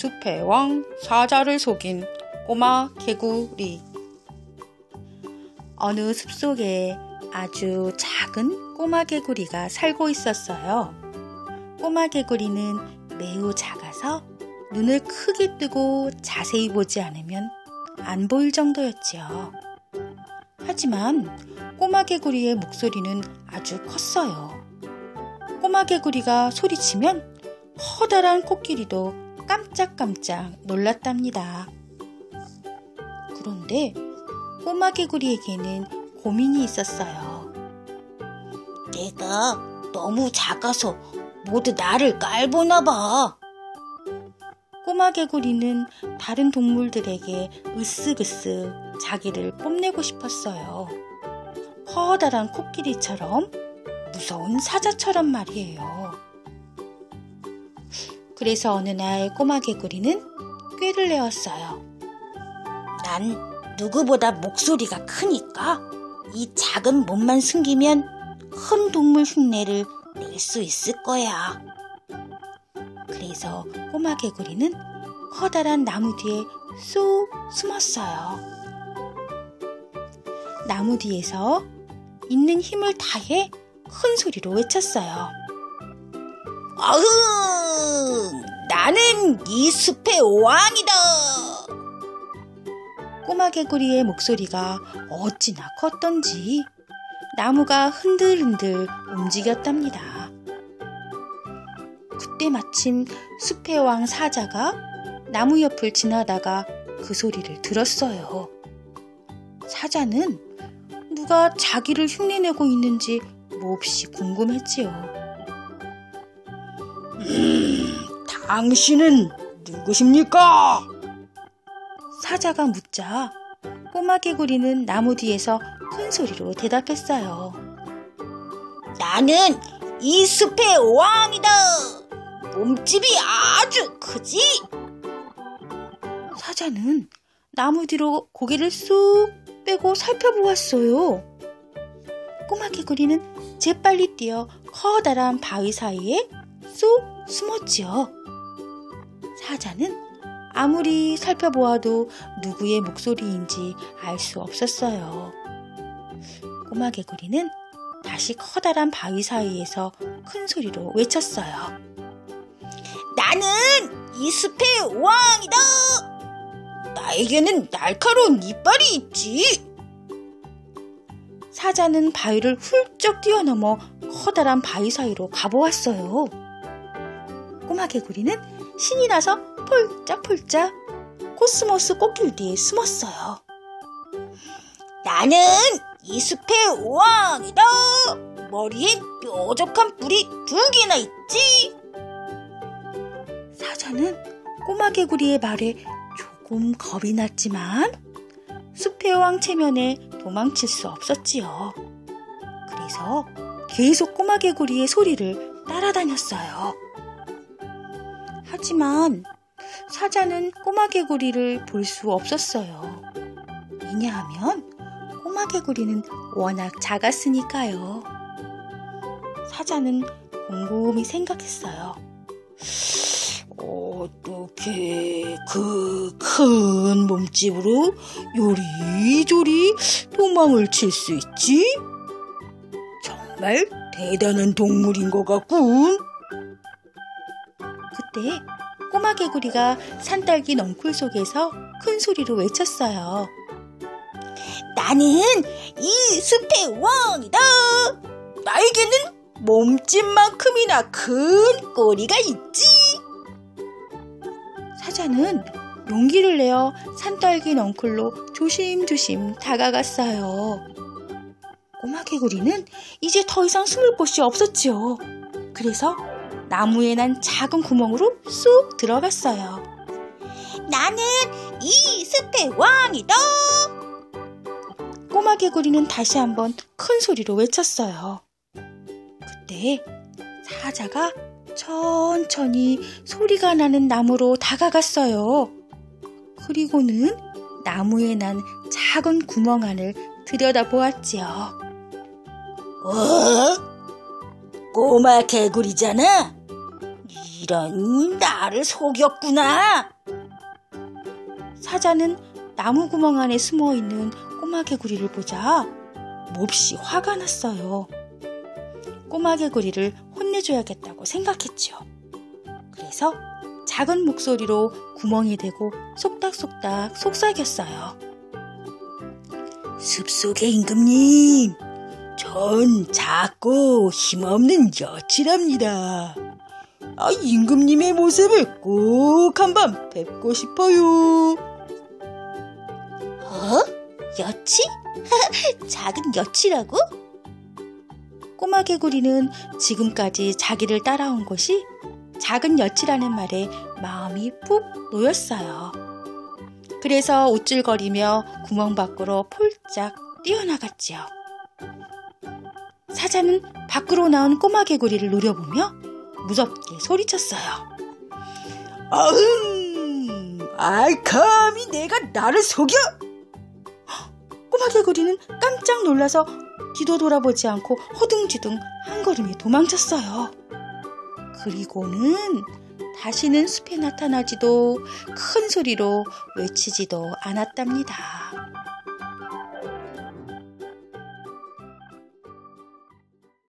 숲의 왕 사자를 속인 꼬마 개구리. 어느 숲속에 아주 작은 꼬마 개구리가 살고 있었어요. 꼬마 개구리는 매우 작아서 눈을 크게 뜨고 자세히 보지 않으면 안 보일 정도였지요. 하지만 꼬마 개구리의 목소리는 아주 컸어요. 꼬마 개구리가 소리치면 커다란 코끼리도 깜짝깜짝 놀랐답니다. 그런데 꼬마 개구리에게는 고민이 있었어요. 내가 너무 작아서 모두 나를 깔보나 봐. 꼬마 개구리는 다른 동물들에게 으쓱으쓱 자기를 뽐내고 싶었어요. 커다란 코끼리처럼, 무서운 사자처럼 말이에요. 그래서 어느 날 꼬마 개구리는 꾀를 내었어요. 난 누구보다 목소리가 크니까 이 작은 몸만 숨기면 큰 동물 흉내를 낼 수 있을 거야. 그래서 꼬마 개구리는 커다란 나무 뒤에 쏙 숨었어요. 나무 뒤에서 있는 힘을 다해 큰 소리로 외쳤어요. 아흥! 나는 이 숲의 왕이다! 꼬마 개구리의 목소리가 어찌나 컸던지 나무가 흔들흔들 움직였답니다. 그때 마침 숲의 왕 사자가 나무 옆을 지나다가 그 소리를 들었어요. 사자는 누가 자기를 흉내내고 있는지 몹시 궁금했지요. 당신은 누구십니까? 사자가 묻자 꼬마 개구리는 나무 뒤에서 큰 소리로 대답했어요. 나는 이 숲의 왕이다. 몸집이 아주 크지? 사자는 나무 뒤로 고개를 쑥 빼고 살펴보았어요. 꼬마 개구리는 재빨리 뛰어 커다란 바위 사이에 쏙 숨었지요. 사자는 아무리 살펴보아도 누구의 목소리인지 알 수 없었어요. 꼬마 개구리는 다시 커다란 바위 사이에서 큰 소리로 외쳤어요. 나는 이 숲의 왕이다. 나에게는 날카로운 이빨이 있지. 사자는 바위를 훌쩍 뛰어넘어 커다란 바위 사이로 가보았어요. 꼬마 개구리는 신이 나서 폴짝폴짝 코스모스 꽃길 뒤에 숨었어요. 나는 이 숲의 왕이다. 머리에 뾰족한 뿔이 2개나 있지. 사자는 꼬마 개구리의 말에 조금 겁이 났지만 숲의 왕 체면에 도망칠 수 없었지요. 그래서 계속 꼬마 개구리의 소리를 따라다녔어요. 하지만 사자는 꼬마 개구리를 볼 수 없었어요. 왜냐하면 꼬마 개구리는 워낙 작았으니까요. 사자는 곰곰이 생각했어요. 어떻게 그 큰 몸집으로 요리조리 도망을 칠 수 있지? 정말 대단한 동물인 것 같군. 그때 꼬마 개구리가 산딸기 넝쿨 속에서 큰 소리로 외쳤어요. 나는 이 숲의 왕이다. 나에게는 몸집만큼이나 큰 꼬리가 있지. 사자는 용기를 내어 산딸기 넝쿨로 조심조심 다가갔어요. 꼬마 개구리는 이제 더 이상 숨을 곳이 없었지요. 그래서 나무에 난 작은 구멍으로 쑥 들어갔어요. 나는 이 숲의 왕이다. 꼬마 개구리는 다시 한번 큰 소리로 외쳤어요. 그때 사자가 천천히 소리가 나는 나무로 다가갔어요. 그리고는 나무에 난 작은 구멍 안을 들여다보았지요. 꼬마 개구리잖아. 이런, 나를 속였구나. 사자는 나무 구멍 안에 숨어있는 꼬마 개구리를 보자 몹시 화가 났어요. 꼬마 개구리를 혼내줘야겠다고 생각했죠. 그래서 작은 목소리로 구멍에 대고 속닥속닥 속삭였어요. 숲속의 임금님, 전 작고 힘없는 여치랍니다. 임금님의 모습을 꼭 한번 뵙고 싶어요. 여치? 작은 여치라고? 꼬마 개구리는 지금까지 자기를 따라온 것이 작은 여치라는 말에 마음이 푹 놓였어요. 그래서 우쭐거리며 구멍 밖으로 폴짝 뛰어나갔지요. 사자는 밖으로 나온 꼬마 개구리를 노려보며 무섭게 소리쳤어요. 감히 내가 나를 속여! 꼬마 개구리는 깜짝 놀라서 뒤도 돌아보지 않고 허둥지둥 한 걸음에 도망쳤어요. 그리고는 다시는 숲에 나타나지도 큰 소리로 외치지도 않았답니다.